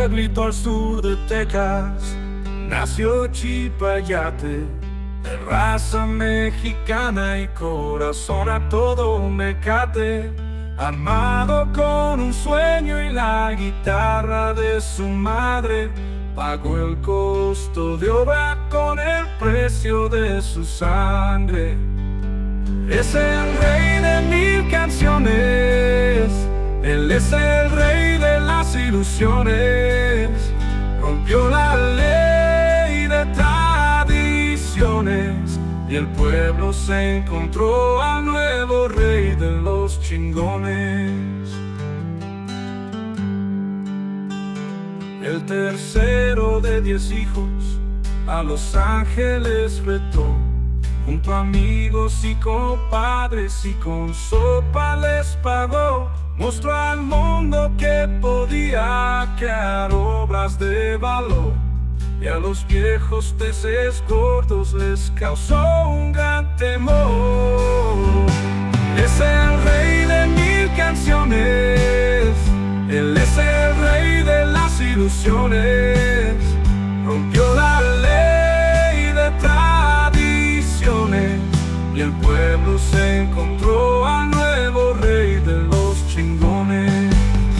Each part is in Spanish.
pueblito al sur de Texas nació Chipayate, de raza mexicana y corazón a todo mecate. Armado con un sueño y la guitarra de su madre, pagó el costo de obra con el precio de su sangre. Es el rey de 1000 canciones, él es el rey de las ilusiones. Rompió la ley de tradiciones y el pueblo se encontró al nuevo rey de los chingones. El tercero de 10 hijos a Los Ángeles retó, junto a amigos y compadres, y con sopa les pagó. Mostró al mundo que podía crear obras de valor, y a los viejos peces gordos les causó un gran temor. Es el rey de 1000 canciones, él es el rey de las ilusiones. Rompió la ley de tradiciones y el pueblo se encontró al nuevo rey de los chingones.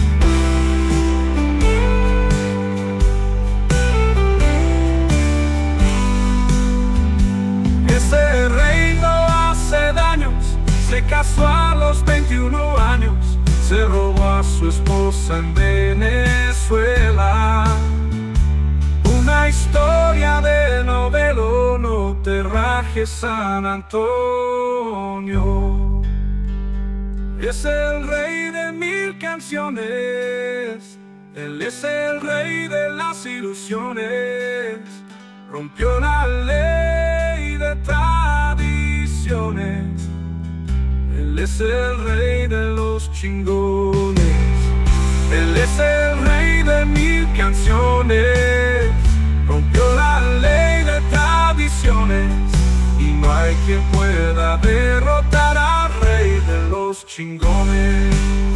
Ese rey no hace daños, se casó a los 21 años, se robó a su esposa en Venezuela. Una historia de novelo, no te rajes, San Antonio. Es el rey de 1000 canciones, él es el rey de las ilusiones. Rompió la ley de tradiciones, él es el rey de los chingones. Él es el rey de 1000 canciones, rompió la ley de tradiciones, y no hay quien pueda derrotar al rey de los chingones.